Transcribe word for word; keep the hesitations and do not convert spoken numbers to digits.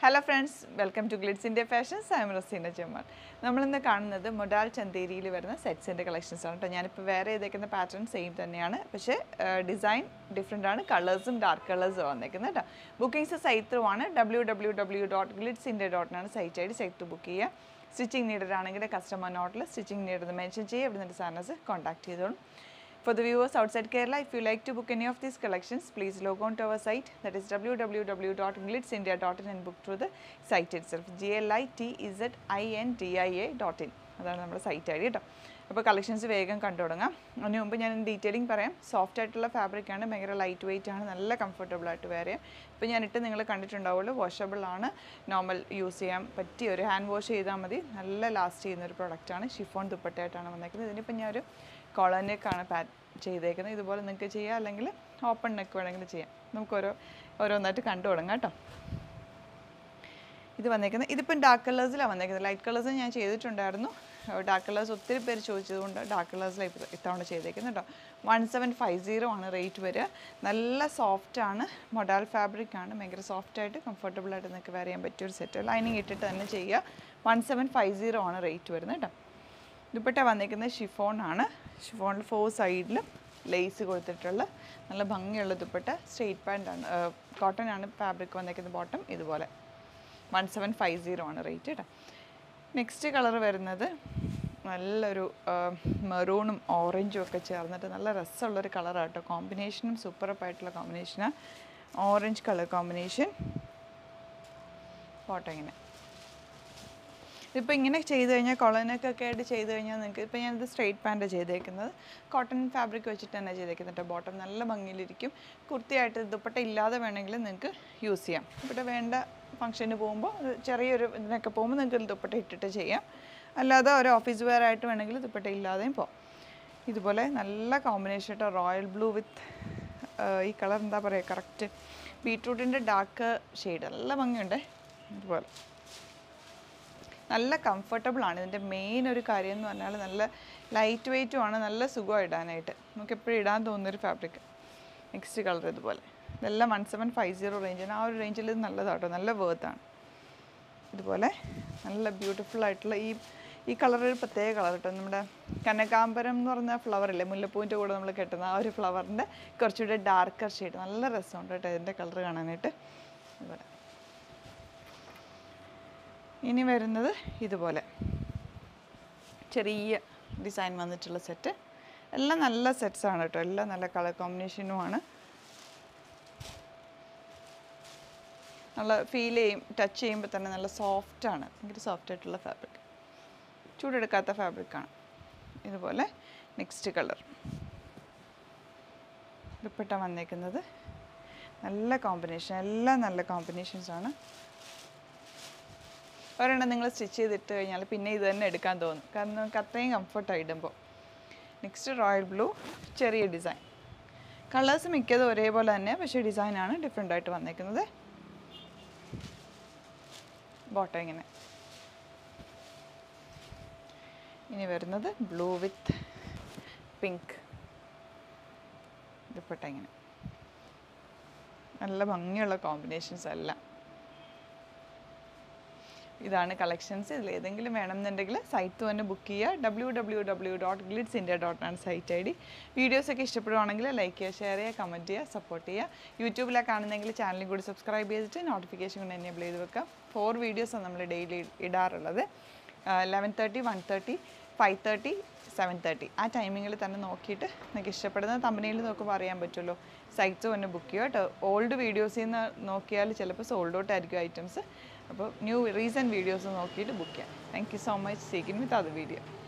Hello friends, welcome to Glitzindia Fashions. I am Rasina Jamal. We will see the Modal Chanderi sets and collections. I will wear the pattern same but uh, design different colors and dark colors. Bookings site w w w dot glitzindia dot net site site to book. Stitching needed customer note stitching needed the mention contact. For the viewers outside Kerala, if you like to book any of these collections, please log on to our site, that is w w w dot glitzindia dot in and book through the site itself. G L I T Z I N D I A dot in. That is our site I D. So, collections are very good. In detailing, soft fabric is lightweight and comfortable to wear. Now, I will washable, normal use hand wash last product chiffon dupatta. Collar neck pad ചെയ്തേക്കുന്നത് ഇതുപോലെ നിങ്ങൾക്ക് ചെയ്യാം അല്ലെങ്കിൽ open neck വേണമെങ്കിൽ ചെയ്യാം നമുക്ക് ഓരോ ഓരോന്നായിട്ട് കണ്ടു തുടങ്ങാം കേട്ടോ ഇത് വന്നേക്കുന്നത് ഇതിപ്പോൾ ഡാർക്ക് കളേഴ്സിലാണ് വന്നേക്കുന്നത് ലൈറ്റ് കളേഴ്സ് ഞാൻ ചെയ്തിട്ടുണ്ടായിരുന്നു ഡാർക്ക് കളേഴ്സ് ഒത്തിരി പേര് ചോദിച്ചതുകൊണ്ട് ഡാർക്ക് കളേഴ്സിലാണ് ഇപ്പോൾ ഇത്തവണ ചെയ്തേക്കുന്നത് കേട്ടോ വൺ സെവൻ ഫൈവ് സീറോ ആണ് റേറ്റ് വരിക നല്ല സോഫ്റ്റ് ആണ് മൊഡാൽ ഫാബ്രിക് ആണ് ഭയങ്കര സോഫ്റ്റ് ആയിട്ട് കംഫർട്ടബിൾ ആയിട്ട് നിങ്ങൾക്ക് വെയർ ചെയ്യാൻ പറ്റിയ ഒരു സെറ്റ് ലൈനിങ് ഇട്ടിട്ട് തന്നെ ചെയ്യുക വൺ സെവൻ ഫൈവ് സീറോ ആണ് റേറ്റ് വരുന്നത് കേട്ടോ ദുപ്പട്ട വന്നേക്കുന്നത് ഷിഫോൺ ആണ് ഷിഫോണിൽ ഫോർ സൈഡിൽ ലേസ് കൊടുത്തിട്ടുള്ള നല്ല ഭംഗിയുള്ള ദുപ്പട്ട സ്ട്രെയിറ്റ് പാൻ്റ് ആണ് കോട്ടൺ ആണ് ഫാബ്രിക് വന്നേക്കുന്നത് ബോട്ടം ഇതുപോലെ വൺ സെവൻ ഫൈവ് സീറോ ആണ് റേറ്റ് കേട്ടോ നെക്സ്റ്റ് കളർ വരുന്നത് നല്ലൊരു മെറൂണും ഓറഞ്ചും ഒക്കെ ചേർന്നിട്ട് നല്ല രസമുള്ളൊരു കളറാണ് കേട്ടോ കോമ്പിനേഷനും സൂപ്പറപ്പായിട്ടുള്ള കോമ്പിനേഷനാണ് ഓറഞ്ച് കളർ കോമ്പിനേഷൻ ബോട്ടം ഇങ്ങനെ ഇപ്പോൾ ഇങ്ങനെ ചെയ്ത് കഴിഞ്ഞാൽ കൊളനൊക്കെ ആയിട്ട് ചെയ്ത് കഴിഞ്ഞാൽ നിങ്ങൾക്ക് ഇപ്പോൾ ഞാനിത് സ്ട്രെയിറ്റ് പാൻറ്റ് ചെയ്തേക്കുന്നത് കോട്ടൺ ഫാബ്രിക് വെച്ചിട്ട് തന്നെ ചെയ്തേക്കുന്നുണ്ട് ബോട്ടം നല്ല ഭംഗിയിലിരിക്കും കുർത്തിയായിട്ട് ദുപ്പട്ട ഇല്ലാതെ വേണമെങ്കിൽ നിങ്ങൾക്ക് യൂസ് ചെയ്യാം ദുപ്പട്ട വേണ്ട ഫംഗ്ഷന് പോകുമ്പോൾ ചെറിയൊരു ഇതിനൊക്കെ പോകുമ്പോൾ നിങ്ങൾക്ക് ദുപ്പട്ട ഇട്ടിട്ട് ചെയ്യാം അല്ലാതെ ഒരു ഓഫീസ് വെയർ ആയിട്ട് വേണമെങ്കിൽ ദുപ്പട്ട ഇല്ലാതെയും പോകാം ഇതുപോലെ നല്ല കോമ്പിനേഷൻ ആയിട്ട് റോയൽ ബ്ലൂ വിത്ത് ഈ കളർ എന്താ പറയുക കറക്റ്റ് ബീട്രൂട്ടിൻ്റെ ഡാർക്ക് ഷെയ്ഡ് നല്ല ഭംഗിയുണ്ട് ഇതുപോലെ നല്ല കംഫർട്ടബിൾ ആണ് ഇതിൻ്റെ മെയിൻ ഒരു കാര്യം എന്ന് പറഞ്ഞാൽ നല്ല ലൈറ്റ് വെയ്റ്റും ആണ് നല്ല സുഖമാണ് ഇടാനായിട്ട് നമുക്ക് എപ്പോഴും ഇടാൻ തോന്നുന്നൊരു ഫാബ്രിക് നെക്സ്റ്റ് കളർ ഇതുപോലെ ഇതെല്ലാം വൺ സെവൻ ഫൈവ് സീറോ റേഞ്ചാണ് ആ ഒരു റേഞ്ചിൽ ഇത് നല്ലതാട്ടോ നല്ല വേർത്താണ് ഇതുപോലെ നല്ല ബ്യൂട്ടിഫുൾ ആയിട്ടുള്ള ഈ ഈ കളർ ഒരു പ്രത്യേക കളർ കേട്ടോ നമ്മുടെ കനകാംബരം എന്ന് പറഞ്ഞ ഫ്ലവർ ഇല്ലേ മുല്ലപ്പൂവിൻ്റെ കൂടെ നമ്മൾ കെട്ടുന്ന ആ ഒരു ഫ്ലവറിൻ്റെ കുറച്ചുകൂടെ ഡാർക്കർ ഷെയ്ഡ് നല്ല രസമുണ്ട് കേട്ടോ ഇതിൻ്റെ കളർ കാണാനായിട്ട് ഇതുപോലെ ഇനി വരുന്നത് ഇതുപോലെ ചെറിയ ഡിസൈൻ വന്നിട്ടുള്ള സെറ്റ് എല്ലാം നല്ല സെറ്റ്സാണ് കേട്ടോ എല്ലാം നല്ല കളർ കോമ്പിനേഷനുമാണ് നല്ല ഫീൽ ചെയ്യും ടച്ച് ചെയ്യുമ്പോൾ തന്നെ നല്ല സോഫ്റ്റാണ് ഭയങ്കര സോഫ്റ്റ് ആയിട്ടുള്ള ഫാബ്രിക് ചൂടെടുക്കാത്ത ഫാബ്രിക്കാണ് ഇതുപോലെ നെക്സ്റ്റ് കളർ ദുപ്പട്ട വന്നേക്കുന്നത് നല്ല കോമ്പിനേഷൻ എല്ലാം നല്ല കോമ്പിനേഷൻസാണ് ഒരെണ്ണം നിങ്ങൾ സ്റ്റിച്ച് ചെയ്തിട്ട് കഴിഞ്ഞാൽ പിന്നെ ഇത് തന്നെ എടുക്കാൻ തോന്നും കാരണം നമുക്ക് അത്രയും കംഫർട്ടായി ഇടുമ്പോൾ നെക്സ്റ്റ് റോയൽ ബ്ലൂ ചെറിയ ഡിസൈൻ കളേഴ്സ് മിക്കതും ഒരേപോലെ തന്നെ പക്ഷേ ഡിസൈനാണ് ഡിഫറെൻ്റ് ആയിട്ട് വന്നേക്കുന്നത് ബോട്ടം ഇങ്ങനെ ഇനി വരുന്നത് ബ്ലൂ വിത്ത് പിങ്ക് ദുപ്പട്ട ഇങ്ങനെ നല്ല ഭംഗിയുള്ള കോമ്പിനേഷൻസ് എല്ലാം ഇതാണ് കളക്ഷൻസ് ഇതിൽ ഏതെങ്കിലും വേണമെന്നുണ്ടെങ്കിൽ സൈറ്റ് തന്നെ ബുക്ക് ചെയ്യുക W W W dot Glitzindia dot ആണ് സൈറ്റ് ഐ ഡി വീഡിയോസൊക്കെ ഇഷ്ടപ്പെടുവാണെങ്കിൽ ലൈക്ക് ചെയ്യുക ഷെയർ ചെയ്യുക കമൻറ്റ് ചെയ്യുക സപ്പോർട്ട് ചെയ്യുക യൂട്യൂബിലാണ് കാണുന്നെങ്കിൽ ചാനലും കൂടി സബ്സ്ക്രൈബ് ചെയ്തിട്ട് നോട്ടിഫിക്കേഷൻ കൊണ്ട് എനേബിൾ ചെയ്ത് വെക്കാം ഫോർ വീഡിയോസാണ് നമ്മൾ ഡെയിലി ഇടാറുള്ളത് eleven thirty one thirty five thirty seven thirty ആ ടൈമിങ്ങിൽ തന്നെ നോക്കിയിട്ട് നിങ്ങൾക്ക് ഇഷ്ടപ്പെടുന്ന തമ്പനയിൽ നോക്കുമ്പോൾ അറിയാൻ പറ്റുമല്ലോ സൈറ്റ്സ് തന്നെ ബുക്ക് ചെയ്യുക കേട്ടോ ഓൾഡ് വീഡിയോസിൽ നിന്ന് നോക്കിയാൽ ചിലപ്പോൾ സോൾഡ് ഔട്ട് ആയിരിക്കും ഐറ്റംസ് അപ്പോൾ ന്യൂ റീസെൻറ്റ് വീഡിയോസ് നോക്കിയിട്ട് ബുക്ക് ചെയ്യാം താങ്ക് യു സോ മച്ച് സീക്കിൻ വിത്ത് അത് വീഡിയോ